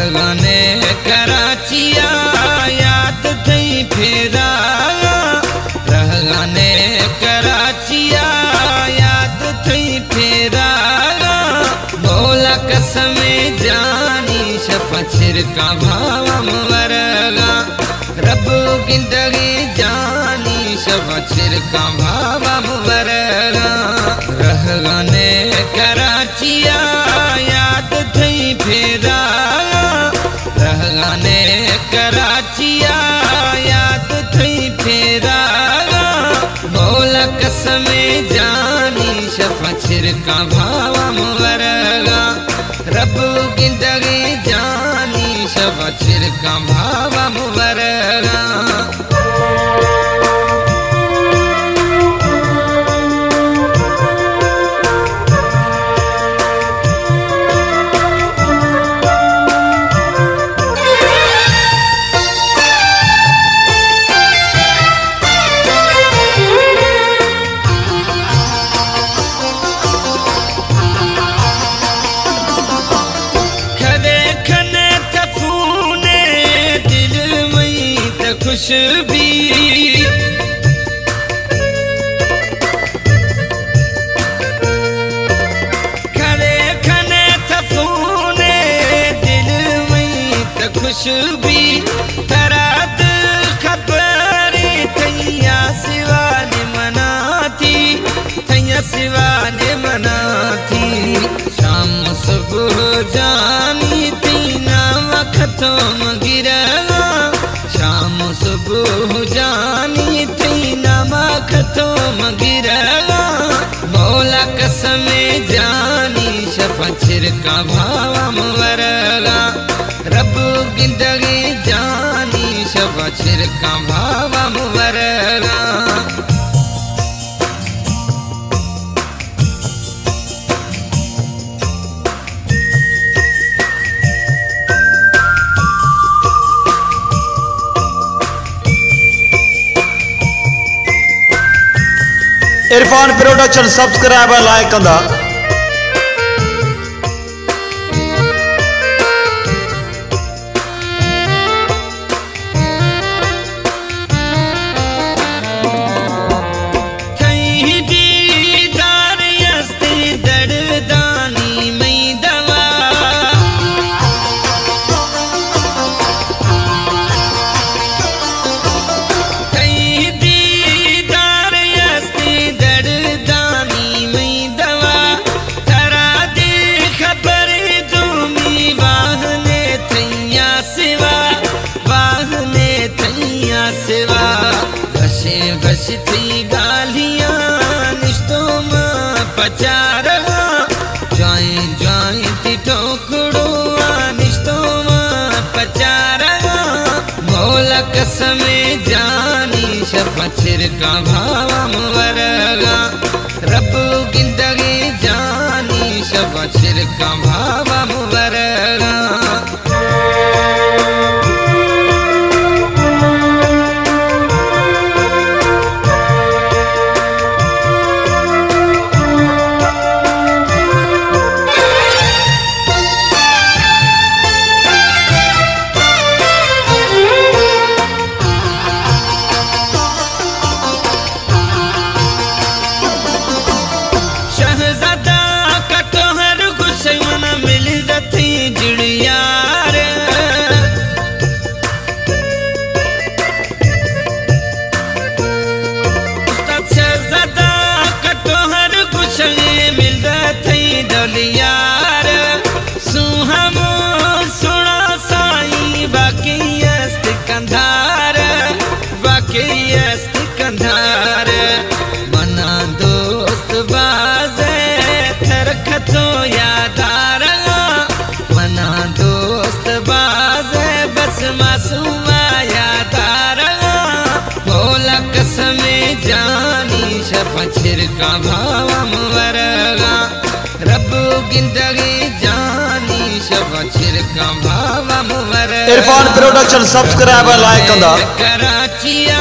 रहगाने कराचिया याद थई फेरा रहगाने कराचिया याद थई फेरा बोला कसम जानी शफा छिरका भावम वरगा रब जिंदगी जानी शफा छिरका भावम वरगा रहगाने कराचिया याद थई फेरा रहगाने कराचिया याद थई फेरा बोला कसम जानी शफा छिरका भावम वरगा रब जिंदगी जानी शफा छिरका भावम वरगा खुशबी खरे खने थफूने दिल में त खुशबी तराद खबरी थैया सिवा ने मना थी थैया सिवा ने मना थी शाम सुबह जानी थी ना वक्तों गिरगा शाम सुबह जानी थी नमक तो मगिरगा मौला कसम जानी शफा छिरका भावम वरगा रब जिंदगी जानी शफा छिरका भावम वरगा इरफान प्रोडक्शन सब्सक्राइब लाइक कंदा थई दीदार यस्ती दर्दानी मई दवा थई दीदार यस्ती दर्दानी मई दवा तरा दे खबर दूमी वाहने थैया सिवा वाहने थैया सिवा बसे बस थी गालियां निश्तों में पचारा जाए जाए थी ठोकड़ो निश्तों में पचारा मौला कसम जानी शफा छिरका भावम वरगा रब जिंदगी जानी शफा छिरका भावम वरगा शहजादा का तोहर गुस्सा मिल जाती जुड़ियार शहजादा का तोहर गुस्सा मिल जाती डलियार सुहमो सुना साई बाकी अस्ति कंधार बाकी अस्ति कंधार मना दोस्त बाजे थरखतो यादारा मना दोस्त बाजे बस मासूमा यादारा बोला कसम जानी शफा छिरका भावम वरगा रब जिंदगी जानी शफा छिरका भावम वरगा इरफान प्रोडक्शन सब्सक्राइब लाइक कंदा कराचिया